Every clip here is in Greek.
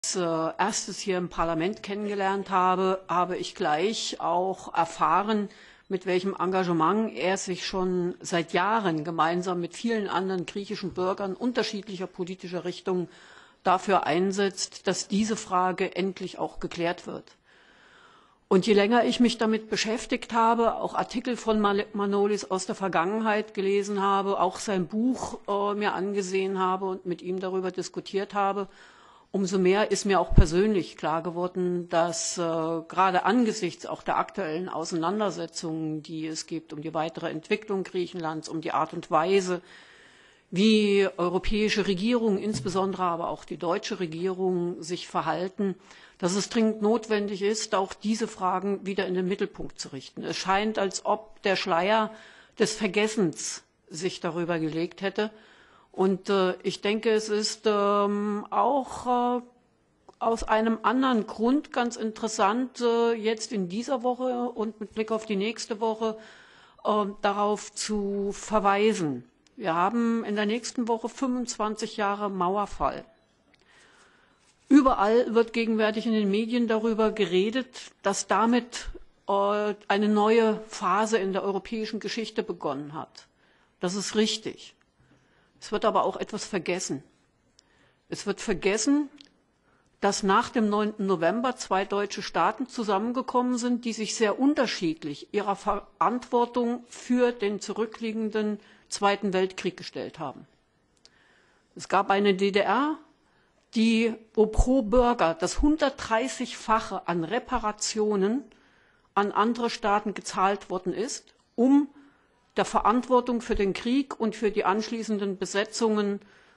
erstes hier im Parlament kennengelernt habe, habe ich gleich auch erfahren, mit welchem Engagement er sich schon seit Jahren gemeinsam mit vielen anderen griechischen Bürgern unterschiedlicher politischer Richtungen dafür einsetzt, dass diese Frage endlich auch geklärt wird. Und je länger ich mich damit beschäftigt habe, auch Artikel von Manolis aus der Vergangenheit gelesen habe, auch sein Buch mir angesehen habe und mit ihm darüber diskutiert habe, umso mehr ist mir auch persönlich klar geworden, dass gerade angesichts auch der aktuellen Auseinandersetzungen, die es gibt, um die weitere Entwicklung Griechenlands, um die Art und Weise, wie europäische Regierungen, insbesondere aber auch die deutsche Regierung, sich verhalten, dass es dringend notwendig ist, auch diese Fragen wieder in den Mittelpunkt zu richten. Es scheint, als ob der Schleier des Vergessens sich darüber gelegt hätte. Und ich denke, es ist auch aus einem anderen Grund ganz interessant, jetzt in dieser Woche und mit Blick auf die nächste Woche darauf zu verweisen. Wir haben in der nächsten Woche 25 Jahre Mauerfall. Überall wird gegenwärtig in den Medien darüber geredet, dass damit eine neue Phase in der europäischen Geschichte begonnen hat. Das ist richtig. Es wird aber auch etwas vergessen. Es wird vergessen, dass nach dem 9. November zwei deutsche Staaten zusammengekommen sind, die sich sehr unterschiedlich ihrer Verantwortung für den zurückliegenden Zweiten Weltkrieg gestellt haben. Es gab eine DDR, wo pro Bürger das 130-fache an Reparationen an andere Staaten gezahlt worden ist, um der Verantwortung für den Krieg und für die anschließenden Besatzungen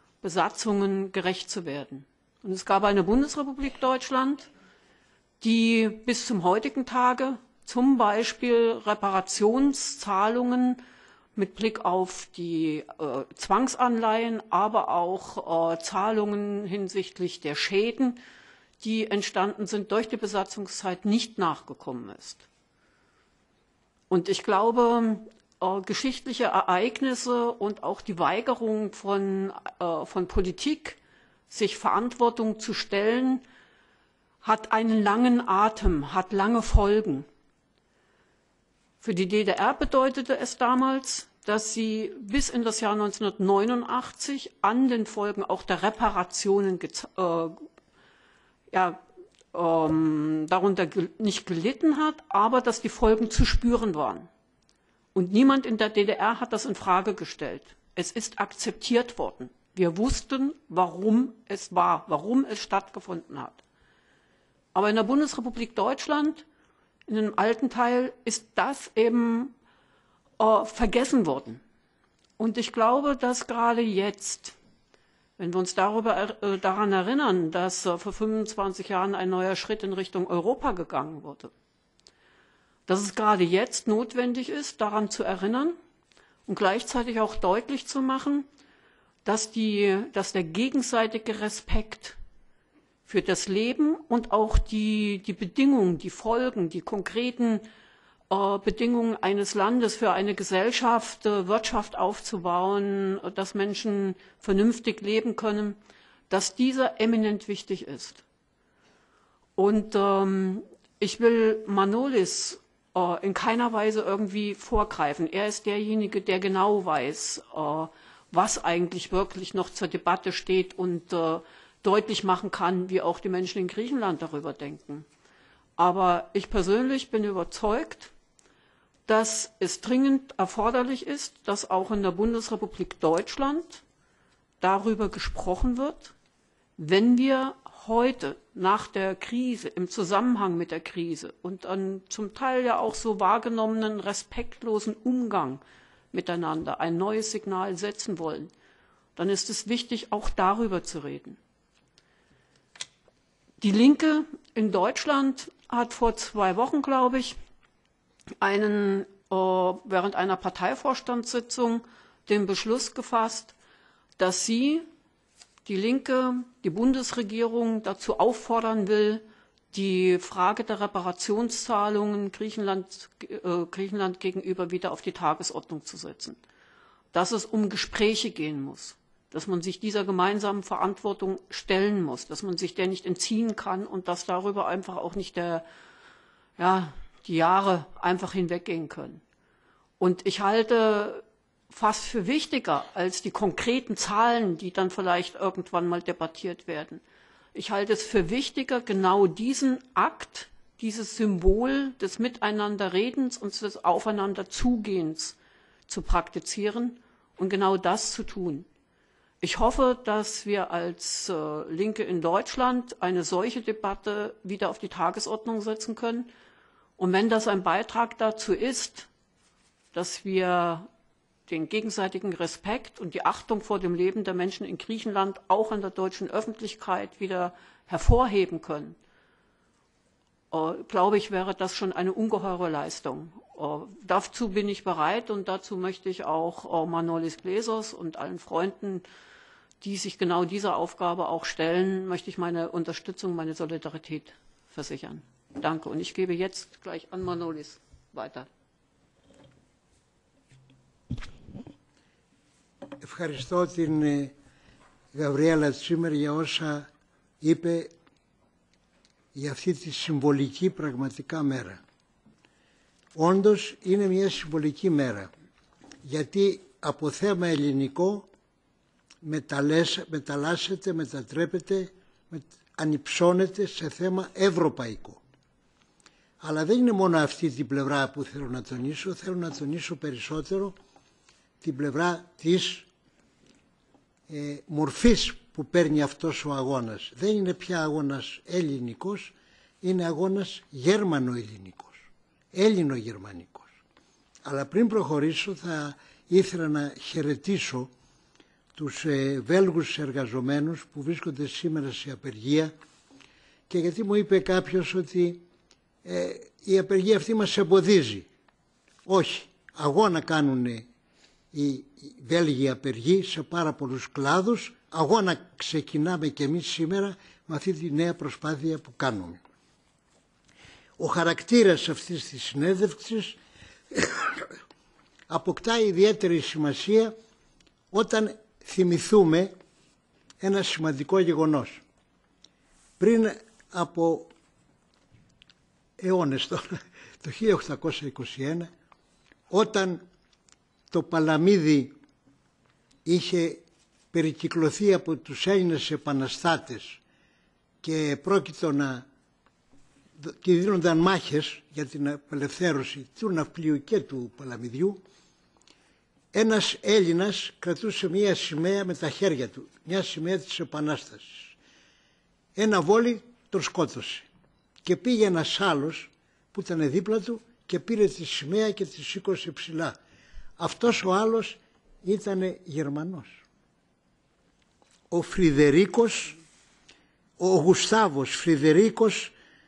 gerecht zu werden. Und es gab eine Bundesrepublik Deutschland, die bis zum heutigen Tage zum Beispiel Reparationszahlungen mit Blick auf die Zwangsanleihen, aber auch Zahlungen hinsichtlich der Schäden, die entstanden sind durch die Besatzungszeit, nicht nachgekommen ist. Und ich glaube, geschichtliche Ereignisse und auch die Weigerung von Politik, sich Verantwortung zu stellen, hat einen langen Atem, hat lange Folgen. Für die DDR bedeutete es damals, dass sie bis in das Jahr 1989 an den Folgen auch der Reparationen darunter nicht gelitten hat, aber dass die Folgen zu spüren waren. Und niemand in der DDR hat das in Frage gestellt. Es ist akzeptiert worden. Wir wussten, warum es war, warum es stattgefunden hat. Aber in der Bundesrepublik Deutschland, in dem alten Teil, ist das eben vergessen worden. Und ich glaube, dass gerade jetzt, wenn wir uns daran erinnern, dass vor 25 Jahren ein neuer Schritt in Richtung Europa gegangen wurde, dass es gerade jetzt notwendig ist, daran zu erinnern und gleichzeitig auch deutlich zu machen, dass der gegenseitige Respekt für das Leben und auch die Bedingungen, die Folgen, die konkreten Bedingungen eines Landes für eine Gesellschaft, Wirtschaft aufzubauen, dass Menschen vernünftig leben können, dass dieser eminent wichtig ist. Und ich will Manolis in keiner Weise irgendwie vorgreifen. Er ist derjenige, der genau weiß, was eigentlich wirklich noch zur Debatte steht und deutlich machen kann, wie auch die Menschen in Griechenland darüber denken. Aber ich persönlich bin überzeugt, dass es dringend erforderlich ist, dass auch in der Bundesrepublik Deutschland darüber gesprochen wird, wenn wir heute nach der Krise, im Zusammenhang mit der Krise und an zum Teil ja auch so wahrgenommenen respektlosen Umgang miteinander ein neues Signal setzen wollen, dann ist es wichtig, auch darüber zu reden. Die Linke in Deutschland hat vor 2 Wochen, glaube ich, während einer Parteivorstandssitzung den Beschluss gefasst, dass sie, die Linke, die Bundesregierung dazu auffordern will, die Frage der Reparationszahlungen Griechenland gegenüber wieder auf die Tagesordnung zu setzen. Dass es um Gespräche gehen muss. dass man sich dieser gemeinsamen Verantwortung stellen muss, dass man sich der nicht entziehen kann und dass darüber einfach auch nicht die Jahre einfach hinweggehen können. Und ich halte fast für wichtiger als die konkreten Zahlen, die dann vielleicht irgendwann mal debattiert werden. Ich halte es für wichtiger, genau diesen Akt, dieses Symbol des Miteinanderredens und des Aufeinanderzugehens zu praktizieren und genau das zu tun. Ich hoffe, dass wir als Linke in Deutschland eine solche Debatte wieder auf die Tagesordnung setzen können. Und wenn das ein Beitrag dazu ist, dass wir den gegenseitigen Respekt und die Achtung vor dem Leben der Menschen in Griechenland auch in der deutschen Öffentlichkeit wieder hervorheben können, glaube ich, wäre das schon eine ungeheure Leistung. Dazu bin ich bereit und dazu möchte ich auch Manolis Glesos und allen Freunden, die sich genau dieser Aufgabe auch stellen, möchte ich meine Unterstützung, meine Solidarität versichern. Danke. Und ich gebe jetzt gleich an Manolis weiter. Ευχαριστώ την Γαβριέλα Τσίμερ για όσα είπε για αυτή τη συμβολική πραγματικά μέρα. Όντως είναι μια συμβολική μέρα, γιατί από θέμα ελληνικό μεταλλάσσεται, μετατρέπεται, ανυψώνεται σε θέμα ευρωπαϊκό. Αλλά δεν είναι μόνο αυτή την πλευρά που θέλω να τονίσω περισσότερο την πλευρά της μορφής που παίρνει αυτός ο αγώνας. Δεν είναι πια αγώνας ελληνικός, είναι αγώνας γερμανοελληνικός, έλληνο-γερμανικός. Αλλά πριν προχωρήσω θα ήθελα να χαιρετήσω τους Βέλγους εργαζομένους που βρίσκονται σήμερα σε απεργία και γιατί μου είπε κάποιος ότι η απεργία αυτή μας εμποδίζει. Όχι, αγώνα κάνουν οι Βέλγοι απεργοί σε πάρα πολλούς κλάδους, αγώνα ξεκινάμε και εμείς σήμερα με αυτή τη νέα προσπάθεια που κάνουμε. Ο χαρακτήρας αυτής της συνέντευξης αποκτά ιδιαίτερη σημασία όταν θυμηθούμε ένα σημαντικό γεγονός. Πριν από αιώνες τώρα, το 1821, όταν το Παλαμίδι είχε περικυκλωθεί από τους Έλληνες επαναστάτες και πρόκειτο να και δίνονταν μάχες για την απελευθέρωση του ναυπλίου και του Παλαμιδιού, ένας Έλληνας κρατούσε μία σημαία με τα χέρια του, μια σημαία της Επανάστασης. Ένα βόλι τον σκότωσε και πήγε ένας άλλος που ήταν δίπλα του και πήρε τη σημαία και τη σήκωσε ψηλά. Αυτός ο άλλος ήταν Γερμανός. Ο Φρυδερίκος, ο Γουστάβος Φρυδερίκος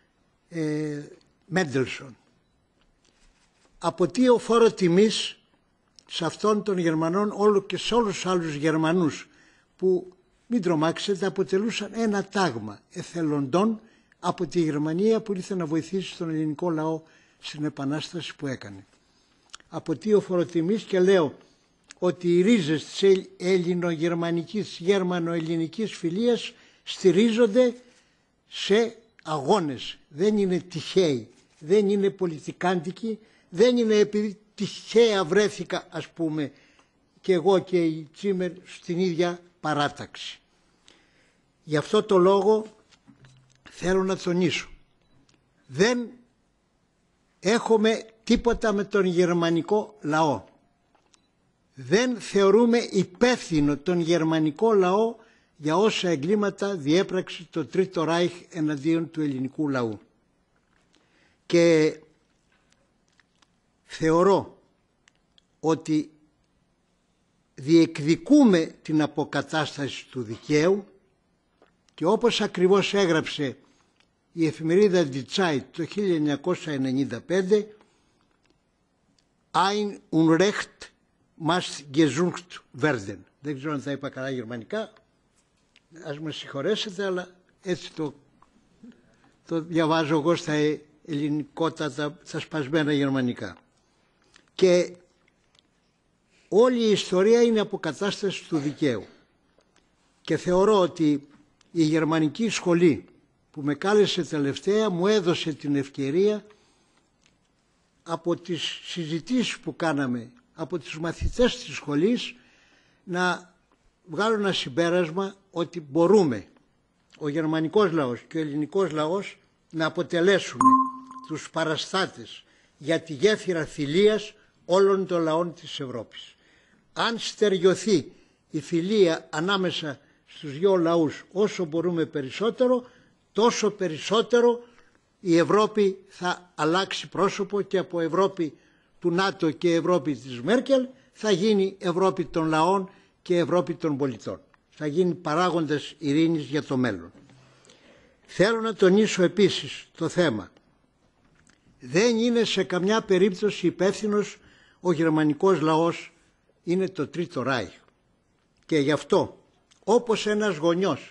Μέντελσον. Από τι ο φόρο τιμής σε αυτών των Γερμανών όλο και σε όλους τους άλλους Γερμανούς που, μην τρομάξετε, αποτελούσαν ένα τάγμα εθελοντών από τη Γερμανία που ήρθε να βοηθήσει τον ελληνικό λαό στην επανάσταση που έκανε. Από τι ο φοροτιμής, και λέω ότι οι ρίζες της ελληνογερμανικής, γερμανοελληνικής φιλίας στηρίζονται σε αγώνες. Δεν είναι τυχαίοι, δεν είναι πολιτικάντικοι, δεν είναι επειδή τυχαία βρέθηκα, ας πούμε, και εγώ και η Τσίμερ στην ίδια παράταξη. Γι' αυτό το λόγο θέλω να τονίσω. Δεν έχουμε τίποτα με τον γερμανικό λαό. Δεν θεωρούμε υπεύθυνο τον γερμανικό λαό για όσα εγκλήματα διέπραξε το Τρίτο Ράιχ εναντίον του ελληνικού λαού. Και θεωρώ ότι διεκδικούμε την αποκατάσταση του δικαίου και όπως ακριβώς έγραψε η εφημερίδα Die Zeit το 1995, ein Unrecht must gesucht werden. Δεν ξέρω αν θα είπα καλά γερμανικά, ας με συγχωρέσετε, αλλά έτσι το διαβάζω εγώ στα ελληνικότατα, στα σπασμένα γερμανικά. Και όλη η ιστορία είναι αποκατάσταση του δικαίου. Και θεωρώ ότι η γερμανική σχολή που με κάλεσε τελευταία μου έδωσε την ευκαιρία από τις συζητήσεις που κάναμε, από τους μαθητές της σχολής, να βγάλω ένα συμπέρασμα ότι μπορούμε ο γερμανικός λαός και ο ελληνικός λαός να αποτελέσουν τους παραστάτες για τη γέφυρα φιλίας όλων των λαών της Ευρώπης. Αν στεριωθεί η φιλία ανάμεσα στους δύο λαούς όσο μπορούμε περισσότερο, τόσο περισσότερο η Ευρώπη θα αλλάξει πρόσωπο και από Ευρώπη του ΝΑΤΟ και Ευρώπη της Μέρκελ θα γίνει Ευρώπη των λαών και Ευρώπη των πολιτών. Θα γίνει παράγοντας ειρήνης για το μέλλον. Θέλω να τονίσω επίσης το θέμα. Δεν είναι σε καμιά περίπτωση υπεύθυνος ο γερμανικός λαός, είναι το Τρίτο Ράιχ. Και γι' αυτό, όπως ένας γονιός,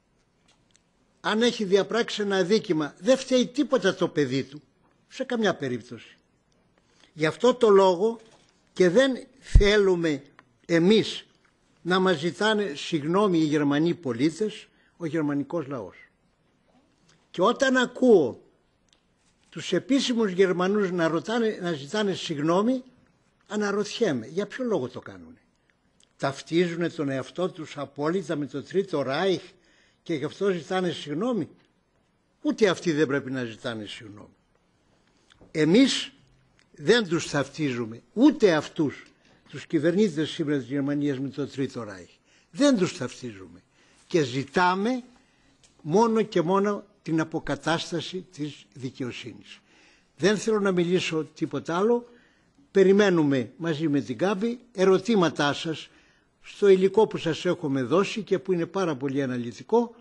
αν έχει διαπράξει ένα αδίκημα, δεν φταίει τίποτα το παιδί του, σε καμιά περίπτωση. Γι' αυτό το λόγο και δεν θέλουμε εμείς να μας ζητάνε συγγνώμη οι Γερμανοί πολίτες, ο γερμανικός λαός. Και όταν ακούω τους επίσημους Γερμανούς να ζητάνε συγγνώμη, αναρωτιέμαι για ποιο λόγο το κάνουν. Ταυτίζουν τον εαυτό τους απόλυτα με το Τρίτο Ράιχ και γι' αυτό ζητάνε συγγνώμη. Ούτε αυτοί δεν πρέπει να ζητάνε συγγνώμη. Εμείς δεν τους ταυτίζουμε, ούτε αυτούς τους κυβερνήτες σήμερα της Γερμανίας με το Τρίτο Ράιχ. Δεν τους ταυτίζουμε και ζητάμε μόνο και μόνο την αποκατάσταση της δικαιοσύνης. Δεν θέλω να μιλήσω τίποτα άλλο. Περιμένουμε μαζί με την Γκάμπη ερωτήματά σας στο υλικό που σας έχουμε δώσει και που είναι πάρα πολύ αναλυτικό,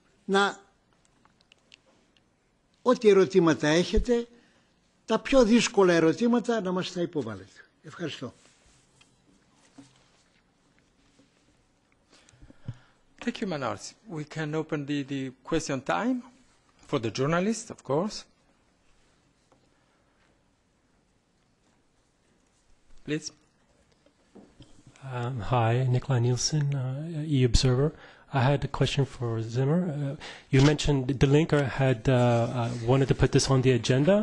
ό,τι ερωτήματα έχετε, τα πιο δύσκολα ερωτήματα να μας τα υποβάλλετε. Ευχαριστώ. Thank you, Manars. We can open the question time for the journalists, of course. Please. Hi, Nikolai Nielsen, E-Observer. I had a question for Zimmer. You mentioned the Linker had wanted to put this on the agenda.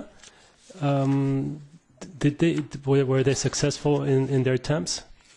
Were they successful in their attempts?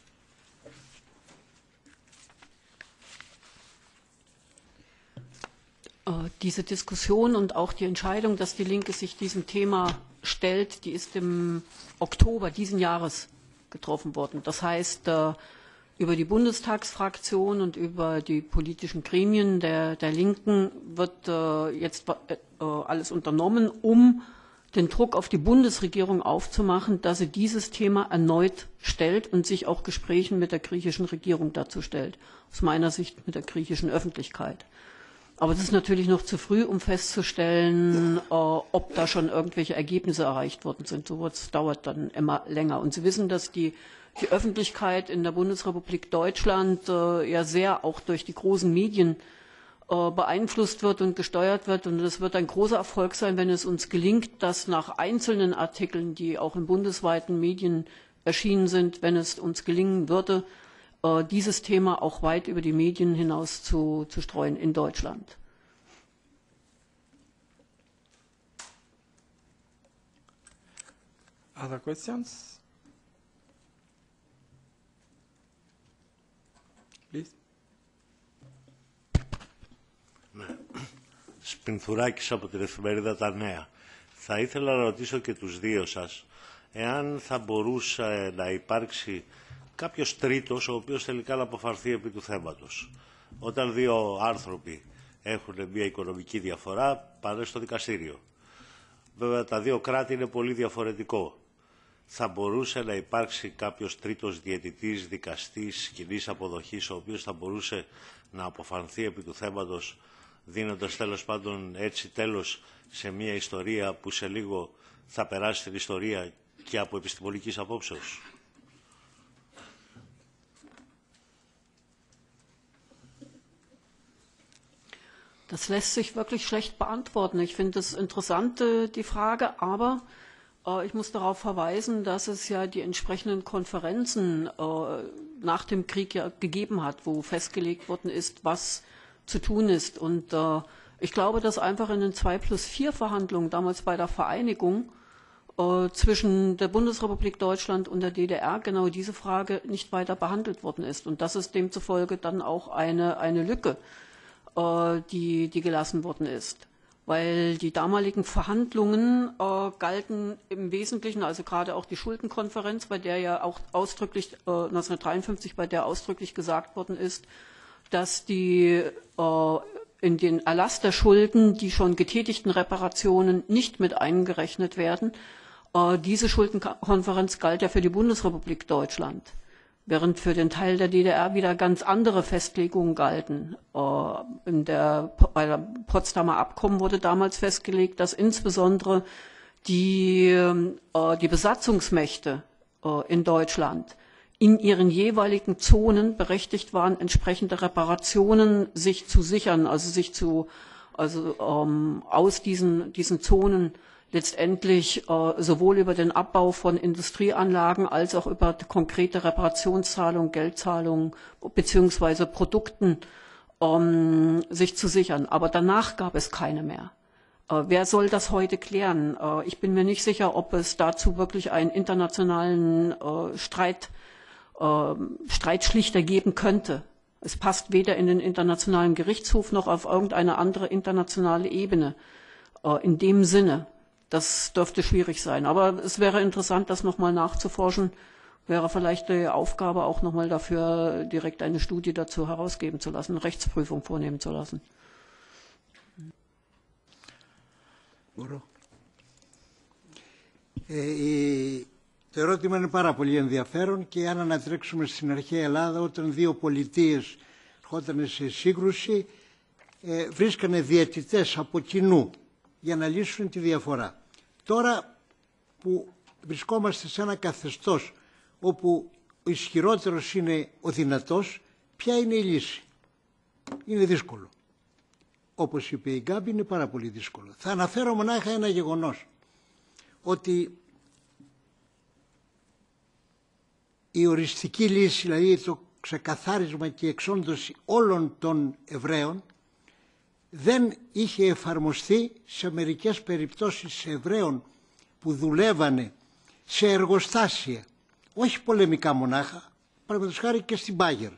Diese Diskussion und auch die Entscheidung, dass die Linke sich diesem Thema stellt, die ist im Oktober diesen Jahres getroffen worden. Das heißt, über die Bundestagsfraktion und über die politischen Gremien der Linken wird jetzt alles unternommen, um den Druck auf die Bundesregierung aufzumachen, dass sie dieses Thema erneut stellt und sich auch Gesprächen mit der griechischen Regierung dazu stellt. Aus meiner Sicht mit der griechischen Öffentlichkeit. Aber es ist natürlich noch zu früh, um festzustellen, ob da schon irgendwelche Ergebnisse erreicht worden sind. Sowas dauert dann immer länger. Und Sie wissen, dass die Öffentlichkeit in der Bundesrepublik Deutschland ja sehr auch durch die großen Medien beeinflusst wird und gesteuert wird. Und es wird ein großer Erfolg sein, wenn es uns gelingt, dass nach einzelnen Artikeln, die auch in bundesweiten Medien erschienen sind, wenn es uns gelingen würde, dieses Thema auch weit über die Medien hinaus zu streuen in Deutschland. Other questions? Please. Ναι. Σπινθουράκης από την εφημερίδα Τα Νέα. Θα ήθελα να ρωτήσω και τους δύο σας εάν θα μπορούσε να υπάρξει κάποιος τρίτος ο οποίος τελικά να αποφανθεί επί του θέματος. Όταν δύο άνθρωποι έχουν μια οικονομική διαφορά, πάνε στο δικαστήριο. Βέβαια τα δύο κράτη είναι πολύ διαφορετικό. Θα μπορούσε να υπάρξει κάποιος τρίτος διαιτητής, δικαστής, κοινής αποδοχής, ο οποίος θα μπορούσε να αποφανθεί επί του θέματος, δίνοντας τέλος πάντων έτσι τέλος σε μια ιστορία που σε λίγο θα περάσει την ιστορία και από επιστημονικής απόψεως. Das lässt sich wirklich schlecht beantworten. Ich finde es interessant, die Frage, aber Ich muss darauf verweisen, dass es ja die entsprechenden Konferenzen nach dem Krieg ja gegeben hat, wo festgelegt worden ist, was zu tun ist. Und ich glaube, dass einfach in den 2+4 Verhandlungen damals bei der Vereinigung zwischen der Bundesrepublik Deutschland und der DDR genau diese Frage nicht weiter behandelt worden ist. Und das ist demzufolge dann auch eine Lücke, die gelassen worden ist. Weil die damaligen Verhandlungen galten im Wesentlichen, also gerade auch die Schuldenkonferenz, bei der ja auch ausdrücklich 1953, bei der ausdrücklich gesagt worden ist, dass die in den Erlass der Schulden die schon getätigten Reparationen nicht mit eingerechnet werden. Diese Schuldenkonferenz galt ja für die Bundesrepublik Deutschland, während für den Teil der DDR wieder ganz andere Festlegungen galten. Bei der Potsdamer Abkommen wurde damals festgelegt, dass insbesondere die Besatzungsmächte in Deutschland in ihren jeweiligen Zonen berechtigt waren, entsprechende Reparationen sich zu sichern, also aus diesen Zonen letztendlich sowohl über den Abbau von Industrieanlagen als auch über konkrete Reparationszahlungen, Geldzahlungen beziehungsweise Produkten sich zu sichern. Aber danach gab es keine mehr. Wer soll das heute klären? Ich bin mir nicht sicher, ob es dazu wirklich einen internationalen Streitschlichter geben könnte. Es passt weder in den Internationalen Gerichtshof noch auf irgendeine andere internationale Ebene. In dem Sinne. Das dürfte schwierig sein. Aber es wäre interessant, das nochmal nachzuforschen. Wäre vielleicht die Aufgabe, auch nochmal dafür direkt eine Studie dazu herausgeben zu lassen, eine Rechtsprüfung vornehmen zu lassen. Το ερώτημα είναι πάρα πολύ ενδιαφέρον και αν ανατρέξουμε στην αρχαία Ελλάδα, όταν δύο πολιτείες ερχόταν σε σύγκρουση, βρίσκανε διαιτητές από κοινού για να λύσουν τη διαφορά. Τώρα που βρισκόμαστε σε ένα καθεστώς όπου ο ισχυρότερος είναι ο δυνατός, ποια είναι η λύση? Είναι δύσκολο. Όπως είπε η Γκάμπη, είναι πάρα πολύ δύσκολο. Θα αναφέρω μονάχα ένα γεγονός, ότι η οριστική λύση, δηλαδή το ξεκαθάρισμα και εξόντωση όλων των Εβραίων, δεν είχε εφαρμοστεί σε μερικές περιπτώσεις Εβραίων που δουλεύανε σε εργοστάσια, όχι πολεμικά μονάχα, παραδείγματος χάρη και στην Μπάγερ.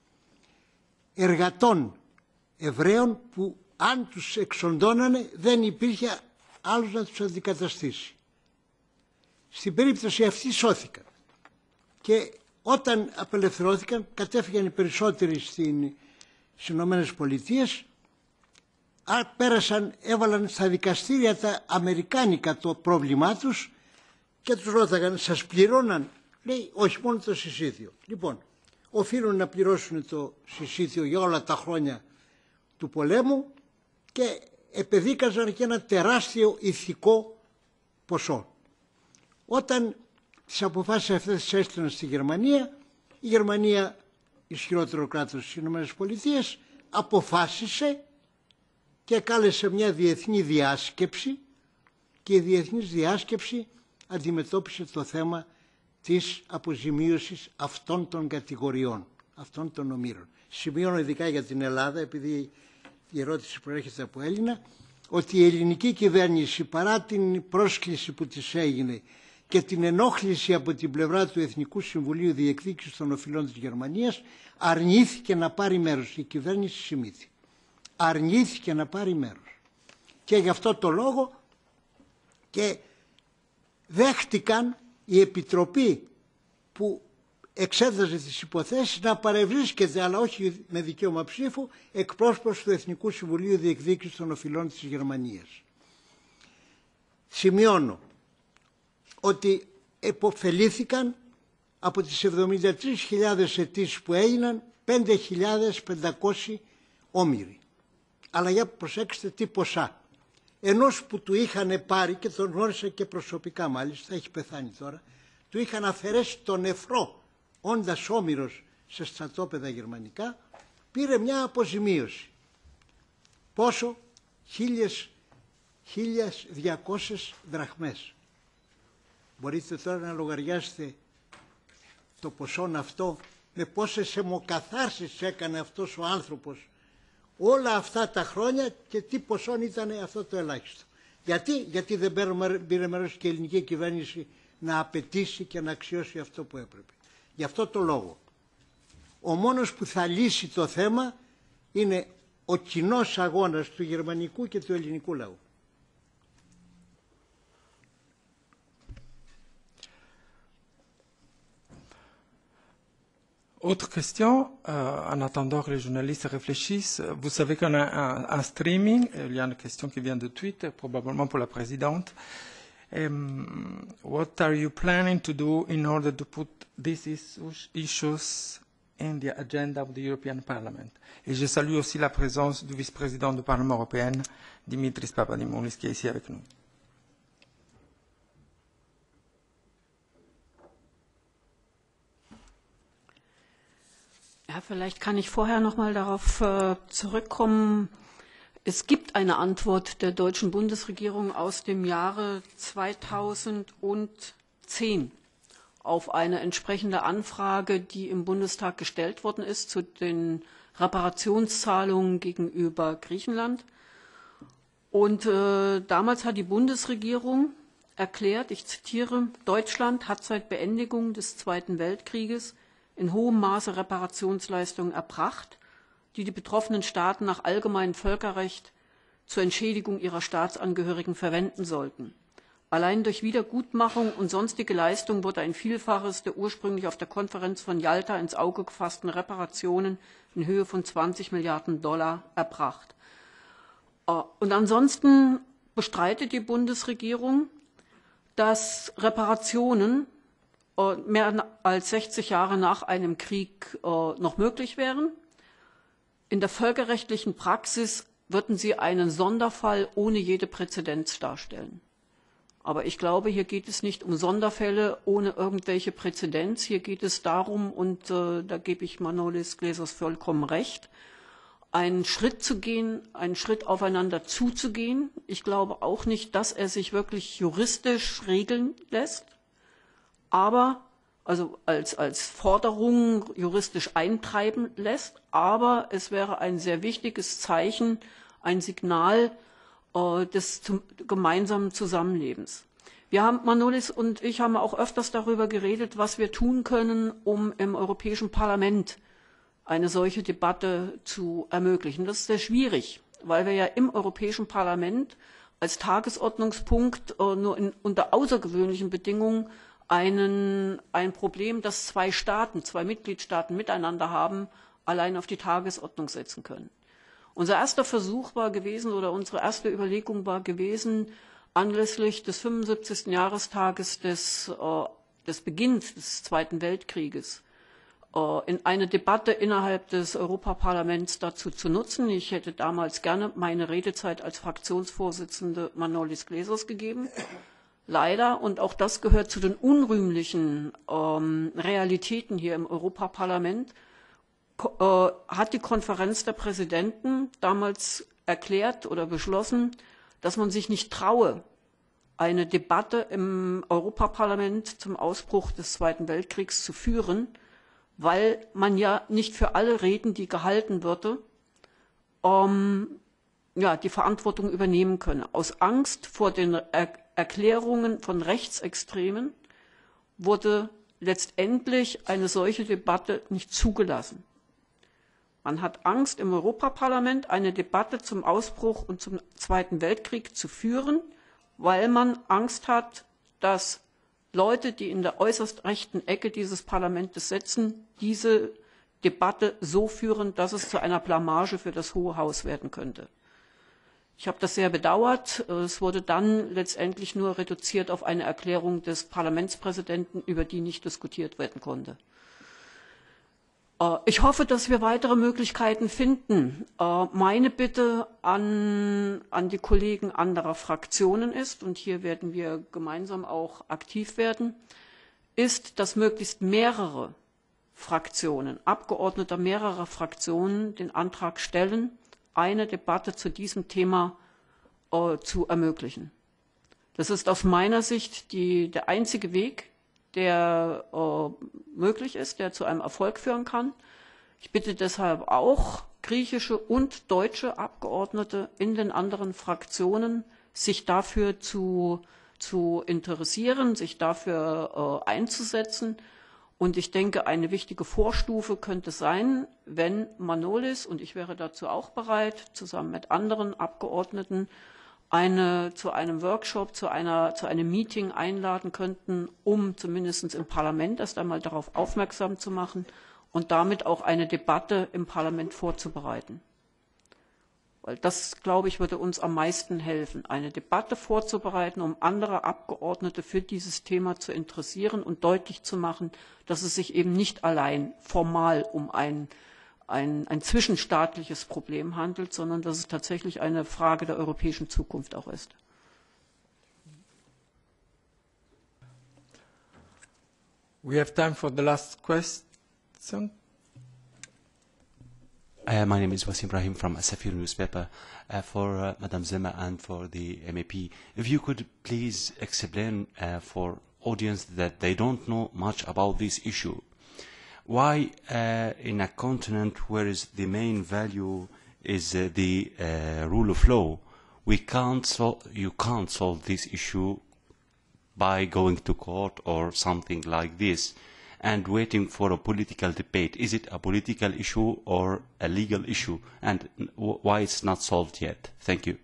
Εργατών Εβραίων που αν τους εξοντώνανε δεν υπήρχε άλλος να τους αντικαταστήσει. Στην περίπτωση αυτή σώθηκαν και όταν απελευθερώθηκαν κατέφυγαν οι περισσότεροι στις Ηνωμένες Πολιτείες, πέρασαν, έβαλαν στα δικαστήρια τα αμερικάνικα το πρόβλημά τους και τους ρώταγαν, σας πληρώναν? Λέει, όχι, μόνο το συσίτιο. Λοιπόν, οφείλουν να πληρώσουν το συσίτιο για όλα τα χρόνια του πολέμου και επεδίκαζαν και ένα τεράστιο ηθικό ποσό. Όταν τις αποφάσεις αυτές τις έστειλαν στη Γερμανία, η Γερμανία, ισχυρότερο κράτος στις Ηνωμένες Πολιτείες, αποφάσισε και κάλεσε μια διεθνή διάσκεψη και η διεθνής διάσκεψη αντιμετώπισε το θέμα της αποζημίωσης αυτών των κατηγοριών, αυτών των ομήρων. Σημειώνω ειδικά για την Ελλάδα, επειδή η ερώτηση προέρχεται από Έλληνα, ότι η ελληνική κυβέρνηση παρά την πρόσκληση που της έγινε και την ενόχληση από την πλευρά του Εθνικού Συμβουλίου Διεκδίκησης των Οφειλών της Γερμανίας αρνήθηκε να πάρει μέρος, η κυβέρνηση Σιμίτη. Αρνήθηκε να πάρει μέρος. Και γι' αυτό το λόγο και δέχτηκαν η Επιτροπή που εξέταζε τις υποθέσεις να παρευρίσκεται, αλλά όχι με δικαίωμα ψήφου, εκπρόσωπος του Εθνικού Συμβουλίου Διεκδίκησης των Οφειλών της Γερμανίας. Σημειώνω ότι επωφελήθηκαν από τις 73.000 αιτήσεις που έγιναν 5.500 όμηροι. Αλλά για προσέξτε τι ποσά. Ενός που του είχαν πάρει, και τον γνώρισα και προσωπικά μάλιστα, έχει πεθάνει τώρα, του είχαν αφαιρέσει τον νεφρό, όντας όμηρος σε στρατόπεδα γερμανικά, πήρε μια αποζημίωση. Πόσο? 1.200 δραχμές. Μπορείτε τώρα να λογαριάσετε το ποσό αυτό, με πόσες αιμοκαθάρσεις έκανε αυτός ο άνθρωπος όλα αυτά τα χρόνια και τι ποσό ήταν αυτό το ελάχιστο. Γιατί δεν πήρε μέρος και η ελληνική κυβέρνηση να απαιτήσει και να αξιώσει αυτό που έπρεπε. Γι' αυτό το λόγο. Ο μόνος που θα λύσει το θέμα είναι ο κοινός αγώνας του γερμανικού και του ελληνικού λαού. Autre question, en attendant que les journalistes réfléchissent, vous savez qu'on a un streaming, il y a une question qui vient de Twitter, probablement pour la présidente. What are you planning to do in order to put these issues in the agenda of the European Parliament? Et je salue aussi la présence du vice-président du Parlement européen, Dimitris Papadimoulis, qui est ici avec nous. Ja, vielleicht kann ich vorher noch mal darauf zurückkommen. Es gibt eine Antwort der deutschen Bundesregierung aus dem Jahre 2010 auf eine entsprechende Anfrage, die im Bundestag gestellt worden ist zu den Reparationszahlungen gegenüber Griechenland. Und damals hat die Bundesregierung erklärt, ich zitiere, Deutschland hat seit Beendigung des Zweiten Weltkrieges in hohem Maße Reparationsleistungen erbracht, die die betroffenen Staaten nach allgemeinem Völkerrecht zur Entschädigung ihrer Staatsangehörigen verwenden sollten. Allein durch Wiedergutmachung und sonstige Leistungen wurde ein Vielfaches der ursprünglich auf der Konferenz von Jalta ins Auge gefassten Reparationen in Höhe von 20 Milliarden Dollar erbracht. Und ansonsten bestreitet die Bundesregierung, dass Reparationen mehr als 60 Jahre nach einem Krieg noch möglich wären. In der völkerrechtlichen Praxis würden sie einen Sonderfall ohne jede Präzedenz darstellen. Aber ich glaube, hier geht es nicht um Sonderfälle ohne irgendwelche Präzedenz. Hier geht es darum, und da gebe ich Manolis Glezos vollkommen recht, einen Schritt zu gehen, einen Schritt aufeinander zuzugehen. Ich glaube auch nicht, dass er sich wirklich juristisch regeln lässt, aber also als Forderung juristisch eintreiben lässt. Aber es wäre ein sehr wichtiges Zeichen, ein Signal des gemeinsamen Zusammenlebens. Manolis und ich haben auch öfters darüber geredet, was wir tun können, um im Europäischen Parlament eine solche Debatte zu ermöglichen. Das ist sehr schwierig, weil wir ja im Europäischen Parlament als Tagesordnungspunkt nur unter außergewöhnlichen Bedingungen ein Problem, das zwei Mitgliedstaaten miteinander haben, allein auf die Tagesordnung setzen können. Unser erster Versuch war gewesen, oder unsere erste Überlegung war gewesen, anlässlich des 75. Jahrestages des Beginns des Zweiten Weltkrieges in eine Debatte innerhalb des Europaparlaments dazu zu nutzen. Ich hätte damals gerne meine Redezeit als Fraktionsvorsitzende Manolis Glezos gegeben. Leider, und auch das gehört zu den unrühmlichen Realitäten hier im Europaparlament, hat die Konferenz der Präsidenten damals erklärt oder beschlossen, dass man sich nicht traue, eine Debatte im Europaparlament zum Ausbruch des Zweiten Weltkriegs zu führen, weil man ja nicht für alle Reden, die gehalten würde, die Verantwortung übernehmen könne. Aus Angst vor den Erklärungen von Rechtsextremen wurde letztendlich eine solche Debatte nicht zugelassen. Man hat Angst, im Europaparlament eine Debatte zum Ausbruch und zum Zweiten Weltkrieg zu führen, weil man Angst hat, dass Leute, die in der äußerst rechten Ecke dieses Parlaments sitzen, diese Debatte so führen, dass es zu einer Blamage für das Hohe Haus werden könnte. Ich habe das sehr bedauert. Es wurde dann letztendlich nur reduziert auf eine Erklärung des Parlamentspräsidenten, über die nicht diskutiert werden konnte. Ich hoffe, dass wir weitere Möglichkeiten finden. Meine Bitte an die Kollegen anderer Fraktionen ist, und hier werden wir gemeinsam auch aktiv werden, ist, dass möglichst mehrere Fraktionen, Abgeordnete mehrerer Fraktionen den Antrag stellen, eine Debatte zu diesem Thema zu ermöglichen. Das ist aus meiner Sicht der einzige Weg, der möglich ist, der zu einem Erfolg führen kann. Ich bitte deshalb auch griechische und deutsche Abgeordnete in den anderen Fraktionen, sich dafür zu interessieren, sich dafür einzusetzen. Und ich denke, eine wichtige Vorstufe könnte sein, wenn Manolis, und ich wäre dazu auch bereit, zusammen mit anderen Abgeordneten, zu einem Workshop, zu einem Meeting einladen könnten, um zumindest im Parlament erst einmal darauf aufmerksam zu machen und damit auch eine Debatte im Parlament vorzubereiten. Weil das, glaube ich, würde uns am meisten helfen, eine Debatte vorzubereiten, um andere Abgeordnete für dieses Thema zu interessieren und deutlich zu machen, dass es sich eben nicht allein formal um ein zwischenstaatliches Problem handelt, sondern dass es tatsächlich eine Frage der europäischen Zukunft auch ist. We have time for the last question. My name is Wasim Brahim from Asafir newspaper. For Madam Zimmer and for the MEP, if you could please explain for audience that they don't know much about this issue, why in a continent where is the main value is the rule of law, you can't solve this issue by going to court or something like this and waiting for a political debate? Is it a political issue or a legal issue, and why it's not solved yet? Thank you.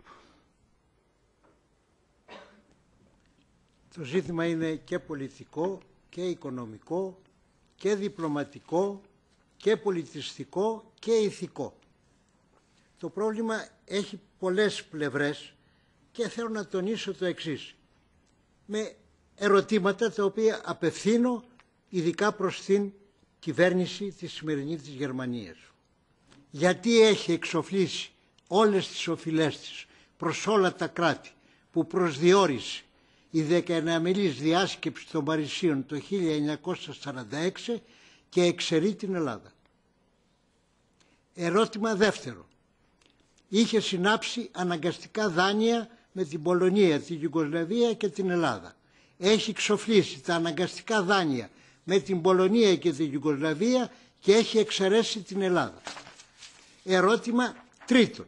Το ζήτημα είναι και πολιτικό και οικονομικό και διπλωματικό και πολιτιστικό και ηθικό. Το πρόβλημα έχει πολλές πλευρές και θέλω να τονίσω το εξής. Με ερωτήματα τα οποία απευθύνω ειδικά προς την κυβέρνηση της σημερινής της Γερμανίας. Γιατί έχει εξοφλήσει όλες τις οφειλές της προς όλα τα κράτη που προσδιορίσε η 19μελής διάσκεψη των Παρισίων το 1946 και εξαιρεί την Ελλάδα. Ερώτημα δεύτερο. Είχε συνάψει αναγκαστικά δάνεια με την Πολωνία, την Ιουγκοσλαβία και την Ελλάδα. Έχει εξοφλήσει τα αναγκαστικά δάνεια με την Πολωνία και την Ιουγκοσλαβία και έχει εξαιρέσει την Ελλάδα. Ερώτημα τρίτον.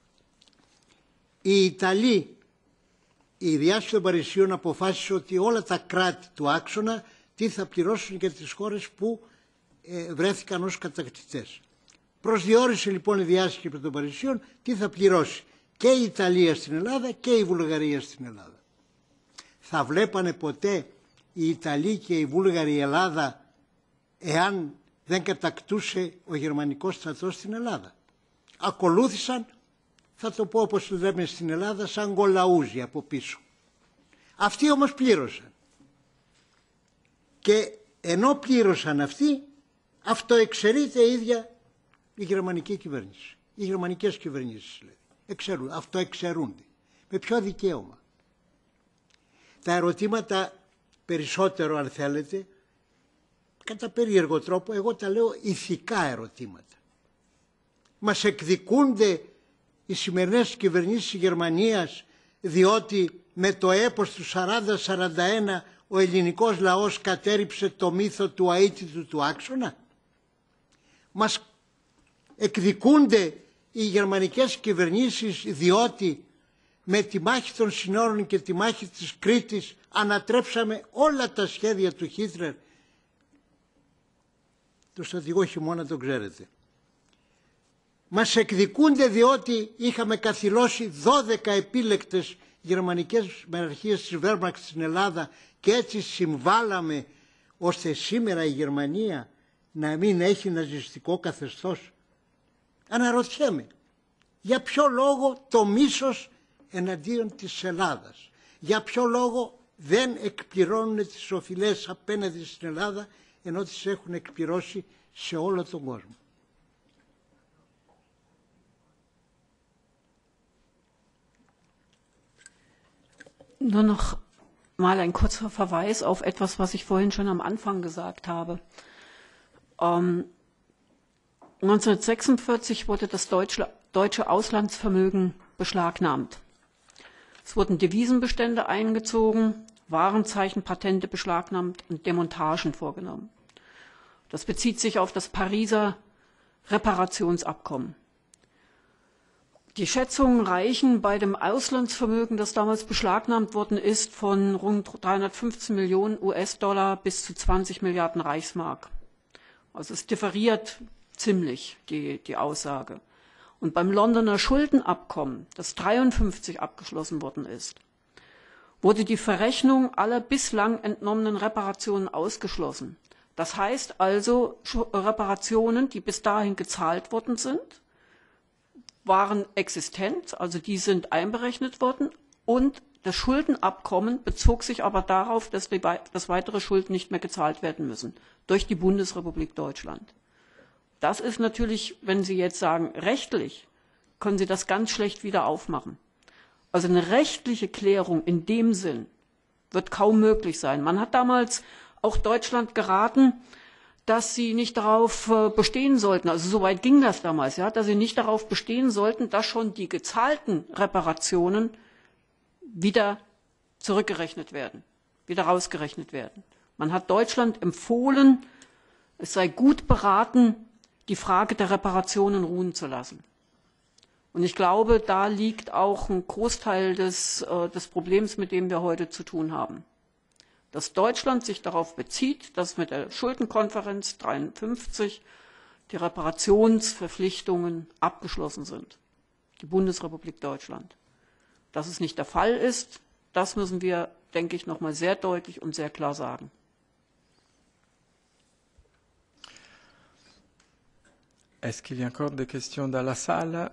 Οι Ιταλοί, η διάσκεψη των Παρισίων αποφάσισε ότι όλα τα κράτη του άξονα τι θα πληρώσουν για τις χώρες που βρέθηκαν ως κατακτητές. Προσδιορίσε λοιπόν η διάσκεψη των Παρισίων τι θα πληρώσει και η Ιταλία στην Ελλάδα και η Βουλγαρία στην Ελλάδα. Θα βλέπανε ποτέ οι Ιταλοί και οι Βούλγαροι η Ελλάδα εάν δεν κατακτούσε ο γερμανικός στρατός στην Ελλάδα? Ακολούθησαν, θα το πω όπως το λέμε στην Ελλάδα, σαν γκολαούζοι από πίσω. Αυτοί όμως πλήρωσαν. Και ενώ πλήρωσαν αυτοί, αυτοεξαιρείται η ίδια η γερμανική κυβέρνηση. Οι γερμανικές κυβερνήσεις δηλαδή. Αυτοεξαιρούνται. Με ποιο δικαίωμα? Τα ερωτήματα περισσότερο, αν θέλετε, κατά περίεργο τρόπο, εγώ τα λέω ηθικά ερωτήματα. Μας εκδικούνται οι σημερινές κυβερνήσεις της Γερμανίας διότι με το έπος του 40-41 ο ελληνικός λαός κατέριψε το μύθο του αίτητου του άξονα? Μας εκδικούνται οι γερμανικές κυβερνήσεις διότι με τη μάχη των συνόρων και τη μάχη της Κρήτης ανατρέψαμε όλα τα σχέδια του Χίτλερ? Το στρατηγό χειμώνα το ξέρετε. Μας εκδικούνται διότι είχαμε καθυλώσει 12 επίλεκτες γερμανικές μεραρχίες της Βέρμαχτ στην Ελλάδα και έτσι συμβάλαμε ώστε σήμερα η Γερμανία να μην έχει ναζιστικό καθεστώς? Αναρωτιέμαι, για ποιο λόγο το μίσος εναντίον της Ελλάδας? Για ποιο λόγο δεν εκπληρώνουν τις οφειλές απέναντι στην Ελλάδα ενώ τις έχουν εκπληρώσει σε όλο τον κόσμο? Nur noch mal ein kurzer Verweis auf etwas, was ich vorhin schon am Anfang gesagt habe. 1946 wurde das deutsche Auslandsvermögen beschlagnahmt. Es wurden Devisenbestände eingezogen, Warenzeichen, Patente beschlagnahmt und Demontagen vorgenommen. Das bezieht sich auf das Pariser Reparationsabkommen. Die Schätzungen reichen bei dem Auslandsvermögen, das damals beschlagnahmt worden ist, von rund 315 Millionen US-Dollar bis zu 20 Milliarden Reichsmark. Also es differiert ziemlich, die Aussage. Und beim Londoner Schuldenabkommen, das 1953 abgeschlossen worden ist, wurde die Verrechnung aller bislang entnommenen Reparationen ausgeschlossen. Das heißt also, Reparationen, die bis dahin gezahlt worden sind, waren existent, also die sind einberechnet worden, und das Schuldenabkommen bezog sich aber darauf, dass weitere Schulden nicht mehr gezahlt werden müssen durch die Bundesrepublik Deutschland. Das ist natürlich, wenn Sie jetzt sagen, rechtlich, können Sie das ganz schlecht wieder aufmachen. Also eine rechtliche Klärung in dem Sinn wird kaum möglich sein. Man hat damals auch Deutschland geraten, dass sie nicht darauf bestehen sollten, also so weit ging das damals, ja, dass sie nicht darauf bestehen sollten, dass schon die gezahlten Reparationen wieder zurückgerechnet werden, wieder rausgerechnet werden. Man hat Deutschland empfohlen, es sei gut beraten, die Frage der Reparationen ruhen zu lassen. Und ich glaube, da liegt auch ein Großteil des Problems, mit dem wir heute zu tun haben. Dass Deutschland sich darauf bezieht, dass mit der Schuldenkonferenz 1953 die Reparationsverpflichtungen abgeschlossen sind. Die Bundesrepublik Deutschland. Dass es nicht der Fall ist, das müssen wir, denke ich, noch mal sehr deutlich und sehr klar sagen. Est-ce qu'il y a encore des questions dans la salle?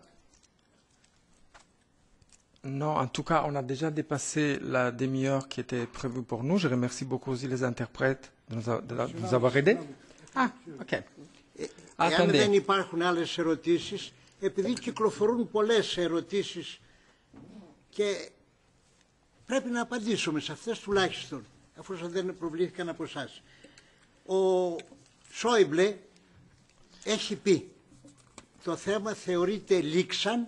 Non, en tout cas, on a déjà dépassé la demi-heure qui était prévue pour nous. Je remercie beaucoup aussi les interprètes de nous avoir aidés. Ah, ok. Εάν δεν υπάρχουν άλλες ερωτήσεις, επειδή κυκλοφορούν πολλές ερωτήσεις και πρέπει να απαντήσουμε σε αυτές τουλάχιστον, αφού δεν προβλήθηκαν από εσάς. Ο Σόιμπλε έχει πει το θέμα θεωρείται λήξαν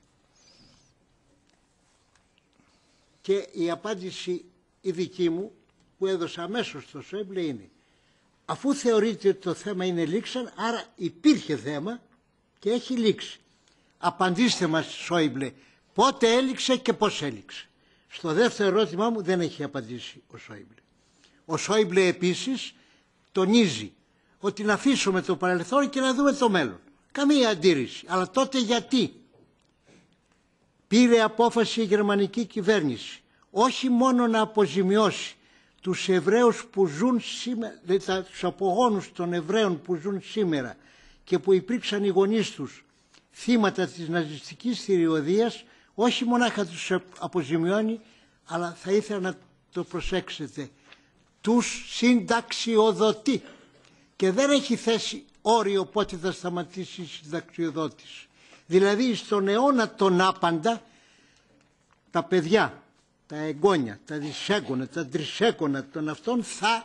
και η απάντηση η δική μου που έδωσα αμέσως στο Σόιμπλε είναι αφού θεωρείτε ότι το θέμα είναι λήξαν, άρα υπήρχε θέμα και έχει λήξει. Απαντήστε μας, Σόιμπλε, πότε έληξε και πώς έληξε. Στο δεύτερο ερώτημά μου δεν έχει απαντήσει ο Σόιμπλε. Ο Σόιμπλε επίσης τονίζει ότι να αφήσουμε το παρελθόν και να δούμε το μέλλον. Καμία αντίρρηση. Αλλά τότε γιατί πήρε απόφαση η γερμανική κυβέρνηση όχι μόνο να αποζημιώσει τους Εβραίους που ζουν σήμερα, τους απογόνους των Εβραίων που ζουν σήμερα και που υπήρξαν οι γονείς τους θύματα της ναζιστικής θηριωδίας, όχι μονάχα τους αποζημιώνει, αλλά θα ήθελα να το προσέξετε, τους συνταξιοδοτεί. Και δεν έχει θέσει όριο πότε θα σταματήσει η συνταξιοδότηση. Δηλαδή στον αιώνα τον άπαντα τα παιδιά, τα εγγόνια, τα δυσέγγωνα, τα τρισέγγωνα των αυτών θα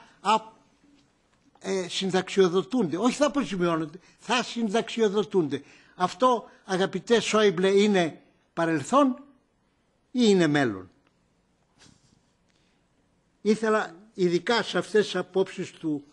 συνταξιοδοτούνται. Όχι θα αποζημιώνονται, θα συνταξιοδοτούνται. Αυτό, αγαπητέ Σόιμπλε, είναι παρελθόν ή είναι μέλλον. Ήθελα ειδικά σε αυτές τις απόψεις του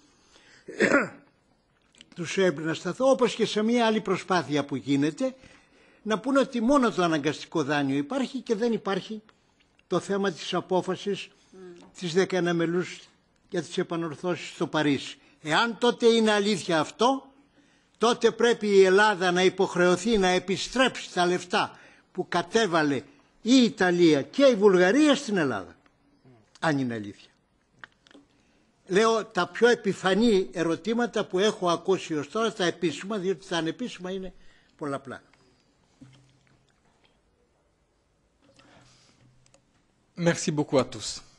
Σόιμπλε να σταθώ, όπως και σε μια άλλη προσπάθεια που γίνεται, να πούνε ότι μόνο το αναγκαστικό δάνειο υπάρχει και δεν υπάρχει το θέμα της απόφασης της 19 μελούς για τις επανορθώσεις στο Παρίσι. Εάν τότε είναι αλήθεια αυτό, τότε πρέπει η Ελλάδα να υποχρεωθεί να επιστρέψει τα λεφτά που κατέβαλε η Ιταλία και η Βουλγαρία στην Ελλάδα. Αν είναι αλήθεια. Λέω τα πιο επιφανή ερωτήματα που έχω ακούσει ως τώρα, τα επίσημα, διότι τα ανεπίσημα είναι πολλαπλά. Merci beaucoup à tous.